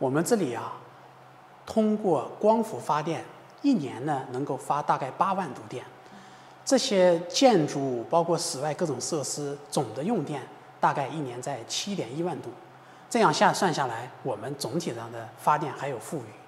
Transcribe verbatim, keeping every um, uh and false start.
我们这里啊，通过光伏发电，一年呢能够发大概八万度电。这些建筑包括室外各种设施总的用电大概一年在七点一万度。这样下算下来，我们总体上的发电还有富裕。